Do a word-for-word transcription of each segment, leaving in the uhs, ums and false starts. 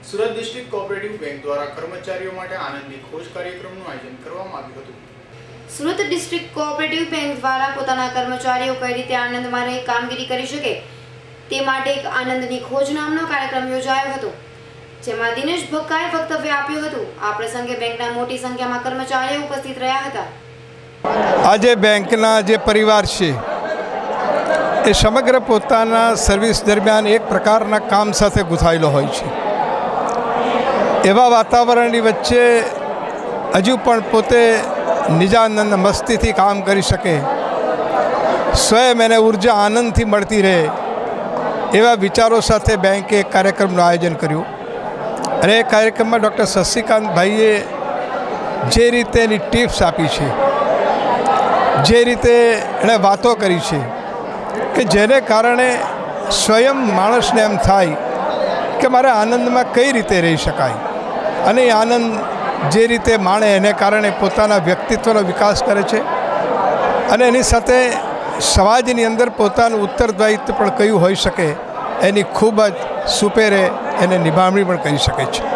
Surat district cooperative bank દ્વારા કર્મચારીઓ માટે આનંદની ખોજ કાર્યક્રમનું આયોજન કરવામાં આવ્યું હતું। સુરત ડિસ્ટ્રિક્ટ કોઓપરેટિવ બેંક દ્વારા પોતાના કર્મચારીઓ કઈ રીતે આનંદમાં રહી કામગીરી કરી શકે તે માટે એક આનંદની ખોજ નામનો કાર્યક્રમ યોજાયો હતો, જેમાં દિનેશ ભક્કાએ વક્તવ્ય આપ્યું હતું। આ પ્રસંગે બેંકના મોટી સંખ્યામાં કર્મચારીઓ ઉપસ્થિત રહ્યા હતા। આજે બેંકના જે પરિવાર છે એ સમગ્ર પોતાના સર્વિસ દરમિયાન એક પ્રકારના કામ સાથે ગૂંથાયેલો હોય છે। એવા વાતાવરણની વચ્ચે હજુ પણ પોતે નિજાનંદ મસ્તીથી કામ કરી શકે, સ્વયં એને ઉર્જા આનંદથી મળતી રહે, એવા વિચારો સાથે બેંકે એક કાર્યક્રમનું આયોજન કર્યું। અને એ કાર્યક્રમમાં ડૉક્ટર શશિકાંતભાઈએ જે રીતે એની ટિપ્સ આપી છે, જે રીતે એણે વાતો કરી છે કે જેને કારણે સ્વયં માણસને એમ થાય કે મારે આનંદમાં કઈ રીતે રહી શકાય, અને એ આનંદ જે રીતે માણે એને કારણે પોતાના વ્યક્તિત્વનો વિકાસ કરે છે અને એની સાથે સમાજની અંદર પોતાનું ઉત્તરદાયિત્વ પણ કયું હોઈ શકે એની ખૂબ જ સુપેરે એને નિભાવણી પણ કરી શકે છે।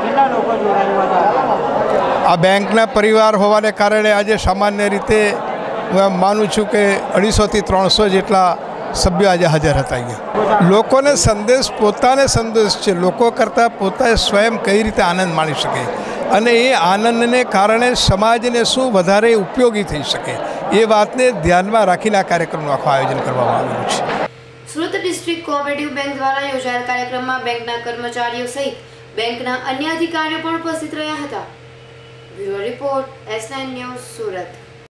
આ બેંકના પરિવાર હોવાને કારણે આજે સામાન્ય રીતે હું એમ માનું છું કે અઢીસોથી ત્રણસો જેટલા સભ્યો આજે હાજર હતા। અહીંયા લોકોને સંદેશ પોતાને સંદેશ છે, લોકો કરતાં પોતાએ સ્વયં કઈ રીતે આનંદ માણી શકે અને એ આનંદને કારણે સમાજને શું વધારે ઉપયોગી થઈ શકે એ વાતને ધ્યાનમાં રાખીને આ કાર્યક્રમનું આખું આયોજન કરવામાં આવ્યું છે। સુરત ડિસ્ટ્રિક્ટ કોઓપરેટિવ બેંક દ્વારા યોજાયેલ કાર્યક્રમમાં બેંકના કર્મચારીઓ સહિત બેંકના અન્ય અધિકારીઓ પણ ઉપસ્થિત રહ્યા હતા। Bureau report, S nine news, Surat.